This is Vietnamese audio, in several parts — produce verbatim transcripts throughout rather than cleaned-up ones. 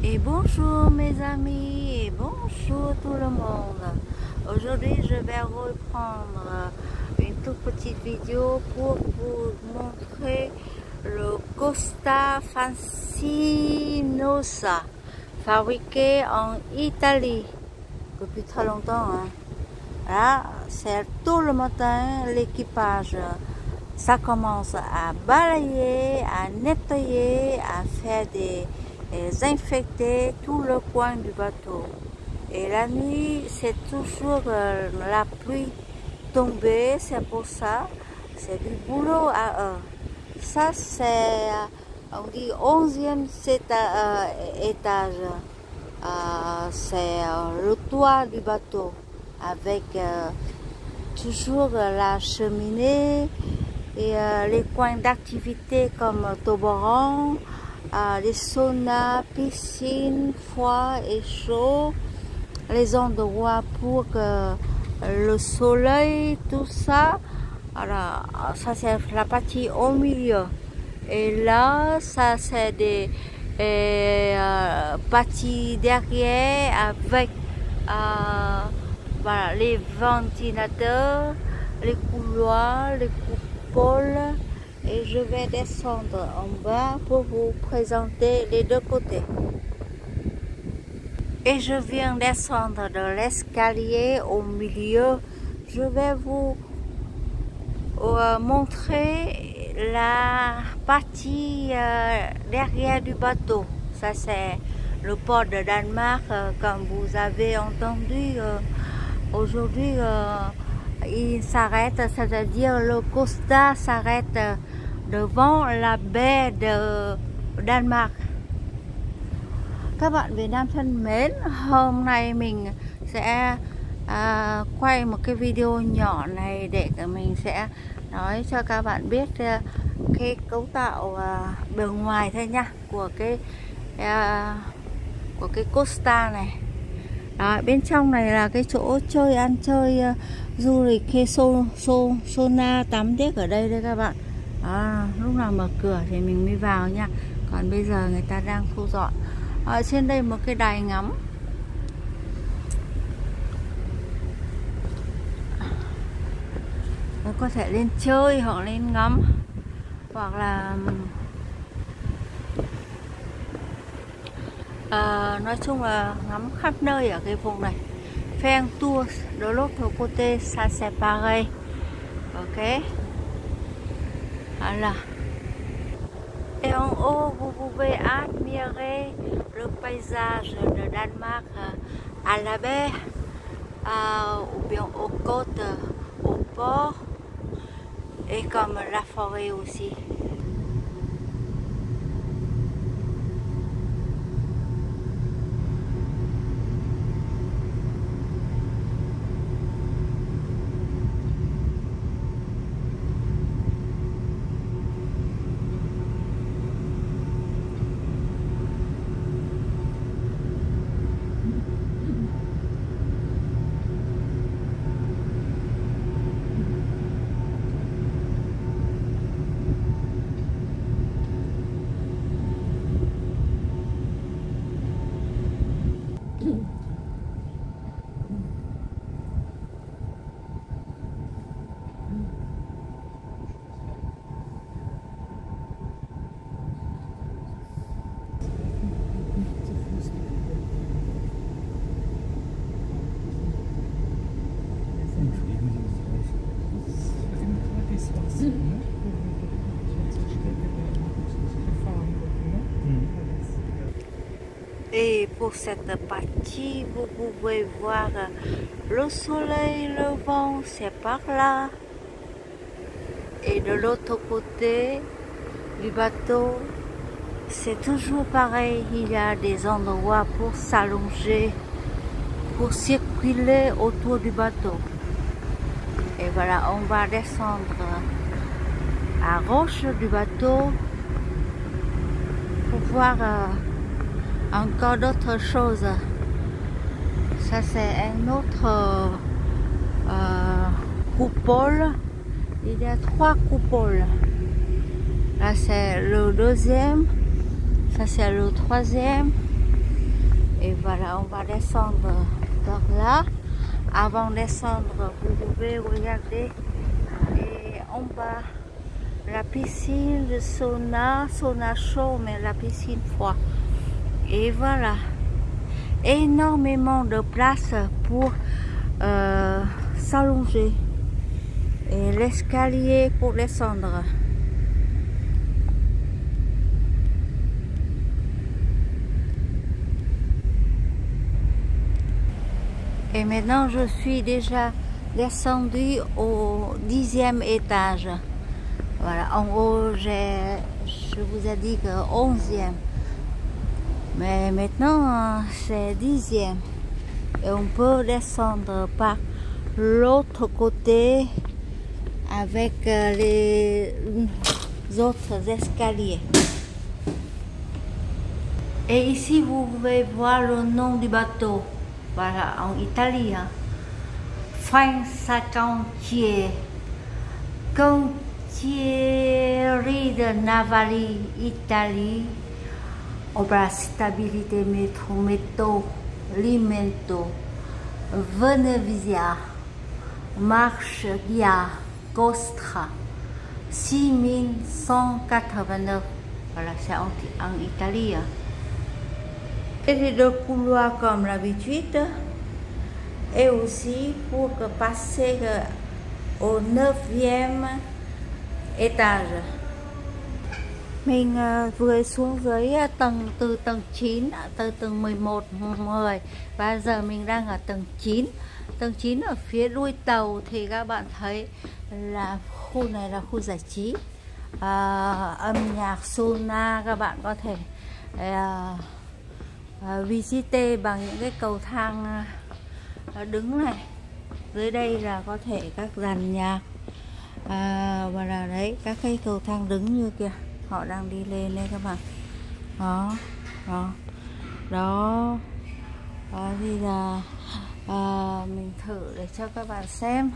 Et bonjour mes amis, et bonjour tout le monde. Aujourd'hui je vais reprendre une toute petite vidéo pour vous montrer le Costa Fascinosa, fabriqué en Italie depuis très longtemps. Hein. Là, c'est tout le matin l'équipage. Ça commence à balayer, à nettoyer, à faire des, des infecter tout le coin du bateau. Et la nuit, c'est toujours euh, la pluie tombée, c'est pour ça, c'est du boulot à eux. Ça, c'est, on dit, onzième étage. Euh, c'est euh, le toit du bateau, avec euh, toujours euh, la cheminée, et euh, les coins d'activité comme toboggan, euh, les saunas, piscines, froid et chaud, les endroits pour que le soleil, tout ça. Alors, ça c'est la partie au milieu. Et là, ça c'est des euh, parties derrière avec euh, voilà, les ventilateurs, les couloirs, les couloirs. Et je vais descendre en bas pour vous présenter les deux côtés. Et je viens descendre de l'escalier au milieu. Je vais vous euh, montrer la partie euh, derrière du bateau. Ça c'est le port de Danemark, euh, comme vous avez entendu euh, aujourd'hui. Euh, Il s'arrête, c'est-à-dire le Costa s'arrête devant la baie de Danemark. Các bạn Việt Nam thân mến, hôm nay mình sẽ à, quay một cái video nhỏ này để mình sẽ nói cho các bạn biết uh, cái cấu tạo uh, bề ngoài thôi nha của cái uh, của cái Costa này. Đó, bên trong này là cái chỗ chơi ăn chơi uh, du lịch hay so, so, sauna tắm tiếc ở đây đây các bạn. À, lúc nào mở cửa thì mình mới vào nha. Còn bây giờ người ta đang thu dọn. Ở trên đây một cái đài ngắm. Nó có thể lên chơi hoặc lên ngắm, hoặc là à, nói chung là ngắm khắp nơi ở cái vùng này. Faire un tour de l'autre côté, ça c'est pareil. Ok. Voilà. Et en haut, vous pouvez admirer le paysage de Danemark à la baie, à, ou bien aux côtes, au port, et comme la forêt aussi. Et pour cette partie, vous pouvez voir le soleil, le vent, c'est par là. Et de l'autre côté du bateau, c'est toujours pareil. Il y a des endroits pour s'allonger, pour circuler autour du bateau. Et voilà, on va descendre à gauche du bateau pour voir euh, encore d'autres choses. Ça c'est un autre euh, coupole. Il y a trois coupoles. Là c'est le deuxième. Ça c'est le troisième. Et voilà, on va descendre par là. Avant de descendre, vous pouvez regarder et en bas la piscine de sauna, sauna chaud, mais la piscine froide. Et voilà, énormément de place pour euh, s'allonger et l'escalier pour descendre. Et maintenant, je suis déjà descendue au dixième étage. Voilà, en haut, je vous ai dit que onzième. Mais maintenant, c'est dixième. Et on peut descendre par l'autre côté avec les autres escaliers. Et ici, vous pouvez voir le nom du bateau. Voilà, en italien. Fincantieri. Cantieri de Navali, Italie. Obra stabilité métro, métaux, limento, Venezia, marche Gia, Costra, six mille cent quatre-vingt-neuf. Voilà, c'est en, en Italie. Et les deux couloirs comme l'habitude. Et aussi pour que passer au neuvième étage. Mình vừa xuống dưới tầng từ tầng chín, từ tầng mười một, mười và giờ mình đang ở tầng chín. Tầng chín ở phía đuôi tàu thì các bạn thấy là khu này là khu giải trí, à, âm nhạc sauna, các bạn có thể à, à, visite bằng những cái cầu thang à, đứng này. Dưới đây là có thể các dàn nhạc à, và là đấy các cái cầu thang đứng như kìa. Họ đang đi lên đây các bạn. Đó, đó, đó, đó thì là à, mình thử để cho các bạn xem.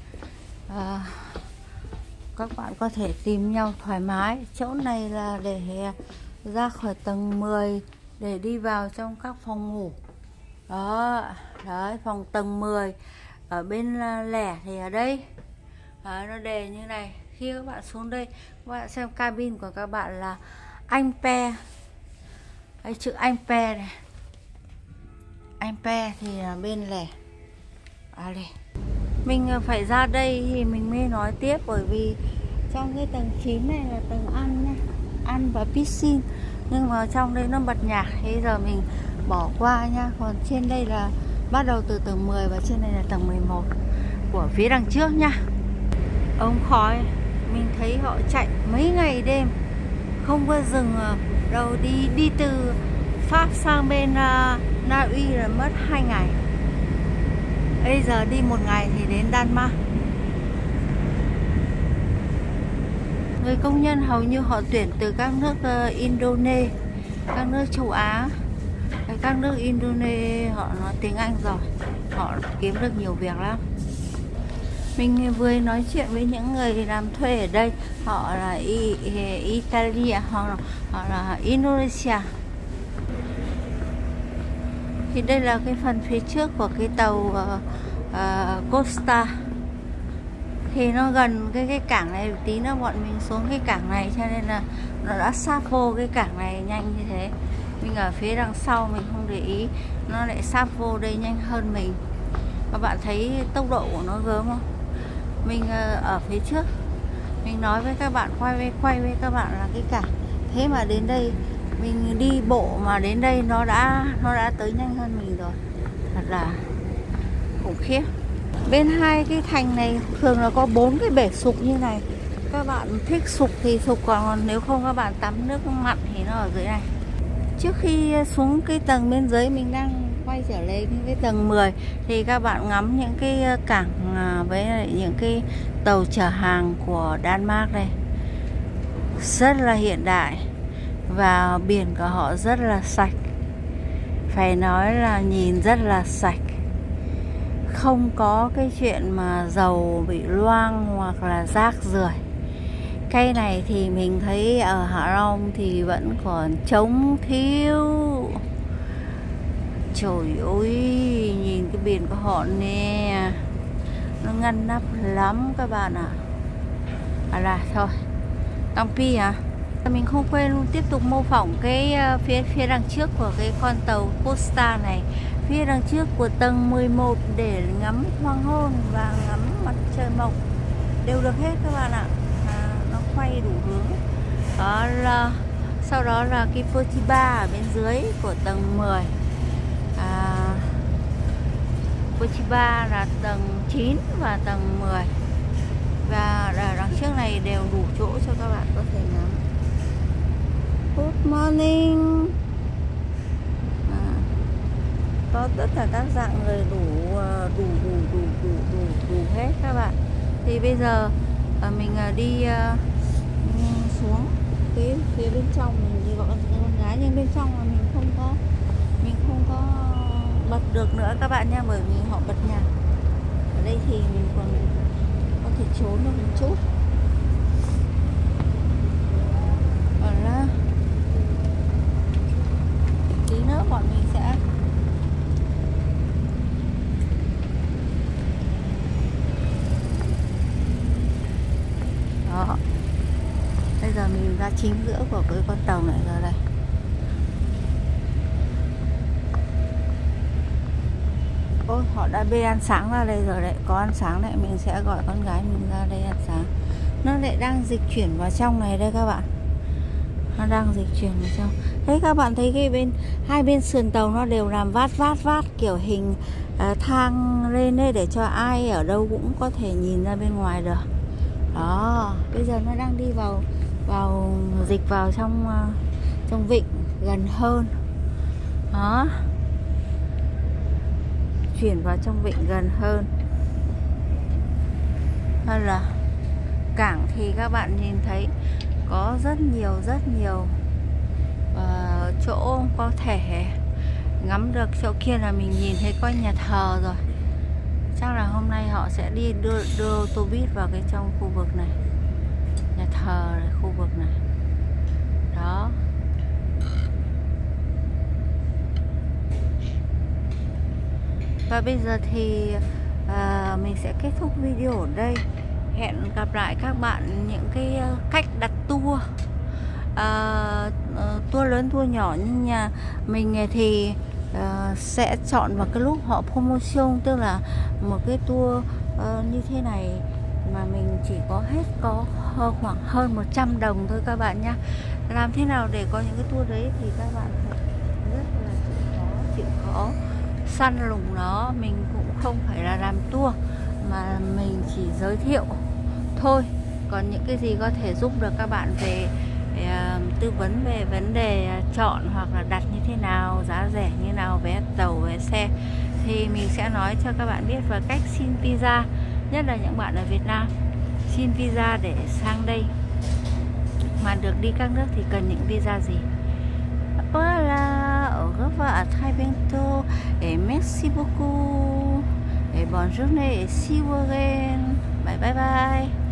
À, các bạn có thể tìm nhau thoải mái. Chỗ này là để ra khỏi tầng mười để đi vào trong các phòng ngủ. Đó, đấy, phòng tầng mười ở bên lẻ thì ở đây. Đó, nó đề như này. Khi các bạn xuống đây, các bạn xem cabin của các bạn là anh pe. Đây, chữ anh pe này. Anh pe thì là bên lẻ. À đây. Mình phải ra đây thì mình mới nói tiếp, bởi vì trong cái tầng chín này là tầng ăn nha, ăn và piscine. Nhưng mà trong đây nó bật nhạc, thế giờ mình bỏ qua nha. Còn trên đây là bắt đầu từ tầng mười và trên đây là tầng mười một của phía đằng trước nha. Ống khói mình thấy họ chạy mấy ngày đêm không có dừng đâu. Đi đi từ Pháp sang bên uh, Na Uy là mất hai ngày. Bây giờ đi một ngày thì đến Đan Mạch. Người công nhân hầu như họ tuyển từ các nước uh, Indonesia, các nước châu Á. Các nước Indonesia họ nói tiếng Anh rồi, họ kiếm được nhiều việc lắm. Mình vừa nói chuyện với những người làm thuê ở đây, họ là I, I, Italia, họ, họ là Indonesia. Thì đây là cái phần phía trước của cái tàu uh, uh, Costa. Thì nó gần cái cái cảng này một tí nữa bọn mình xuống cái cảng này, cho nên là nó đã sáp vô cái cảng này nhanh như thế. Mình ở phía đằng sau mình không để ý, nó lại sáp vô đây nhanh hơn mình. Các bạn thấy tốc độ của nó gớm không? Mình ở phía trước, mình nói với các bạn, quay với quay với các bạn là cái cảng. Thế mà đến đây mình đi bộ mà đến đây nó đã nó đã tới nhanh hơn mình rồi, thật là khủng khiếp. Bên hai cái thành này thường là có bốn cái bể sục như này. Các bạn thích sục thì sục, còn nếu không các bạn tắm nước mặn thì nó ở dưới này. Trước khi xuống cái tầng bên dưới, mình đang quay trở lên cái tầng mười thì các bạn ngắm những cái cảng với những cái tàu chở hàng của Đan Mạch đây. Rất là hiện đại và biển của họ rất là sạch. Phải nói là nhìn rất là sạch. Không có cái chuyện mà dầu bị loang hoặc là rác rưởi. Cây này thì mình thấy ở Hạ Long thì vẫn còn trống thiếu. Trời ơi, nhìn cái biển của họ nè, nó ngăn nắp lắm các bạn ạ. À. à là thôi, Tòng Pi à. Mình không quên luôn tiếp tục mô phỏng cái uh, phía phía đằng trước của cái con tàu Costa này, phía đằng trước của tầng mười một để ngắm hoàng hôn và ngắm mặt trời mọc đều được hết các bạn ạ. À, nó quay đủ hướng. Đó là sau đó là cái Petit Bar ở bên dưới của tầng mười. À, Petit Bar là tầng chín và tầng mười. Và đằng trước này đều đủ chỗ cho các bạn có thể ngắm. Good morning. À, có tất cả các dạng người đủ đủ đủ đủ đủ đủ đủ hết các bạn. Thì bây giờ mình đi xuống cái phía bên trong, mình đi gọi con gái, nhưng bên trong là mình không có mình không có bật được nữa các bạn nha, bởi vì họ bật nhạc. Ở đây thì mình còn có thể trốn được một chút. Còn là tí nữa bọn mình sẽ đó. Bây giờ mình ra chính giữa của cái con tàu này rồi đây. Ôi, họ đã bê ăn sáng ra đây rồi đấy. Có ăn sáng này, mình sẽ gọi con gái mình ra đây ăn sáng. Nó lại đang dịch chuyển vào trong này đây các bạn. Nó đang dịch chuyển vào trong. Thế các bạn thấy cái bên hai bên sườn tàu nó đều làm vát vát vát kiểu hình uh, thang lên đây để cho ai ở đâu cũng có thể nhìn ra bên ngoài được. Đó, bây giờ nó đang đi vào vào dịch vào trong uh, trong vịnh gần hơn. Đó, chuyển vào trong vịnh gần hơn. Hay là cảng thì các bạn nhìn thấy có rất nhiều rất nhiều uh, chỗ có thể ngắm được. Chỗ kia là mình nhìn thấy có nhà thờ rồi. Chắc là hôm nay họ sẽ đi đưa, đưa ô tô buýt vào cái trong khu vực này, nhà thờ này, khu vực này. Đó. Và bây giờ thì uh, mình sẽ kết thúc video ở đây. Hẹn gặp lại các bạn những cái uh, cách đặt tour, uh, uh, tour lớn, tour nhỏ. Nhưng nhà mình thì uh, sẽ chọn vào cái lúc họ promotion, tức là một cái tour uh, như thế này mà mình chỉ có hết có khoảng hơn một trăm đồng thôi các bạn nhé. Làm thế nào để có những cái tour đấy thì các bạn phải rất là chịu khó, chịu khó săn lùng nó. Mình cũng không phải là làm tour mà mình chỉ giới thiệu thôi. Còn những cái gì có thể giúp được các bạn về, về uh, tư vấn về vấn đề uh, chọn hoặc là đặt như thế nào, giá rẻ như nào, vé tàu, vé xe thì mình sẽ nói cho các bạn biết. Và cách xin visa, nhất là những bạn ở Việt Nam xin visa để sang đây mà được đi các nước thì cần những visa gì. Voilà, au revoir, à très bientôt et merci beaucoup et bonne journée et see you again. Bye bye bye.